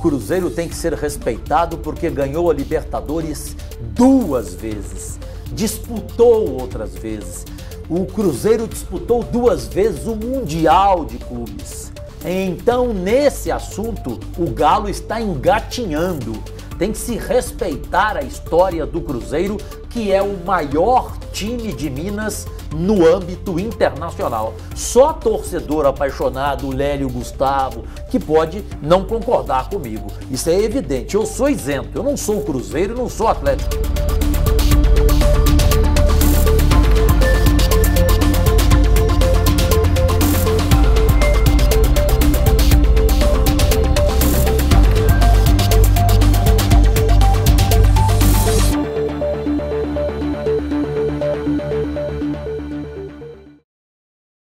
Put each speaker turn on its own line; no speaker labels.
Cruzeiro tem que ser respeitado porque ganhou a Libertadores 2 vezes, disputou outras vezes. O Cruzeiro disputou 2 vezes o Mundial de Clubes. Então, nesse assunto, o Galo está engatinhando. Tem que se respeitar a história do Cruzeiro, que é o maior time de Minas no âmbito internacional. Só torcedor apaixonado, Lélio Gustavo, que pode não concordar comigo. Isso é evidente. Eu sou isento. Eu não sou Cruzeiro, não sou Atlético.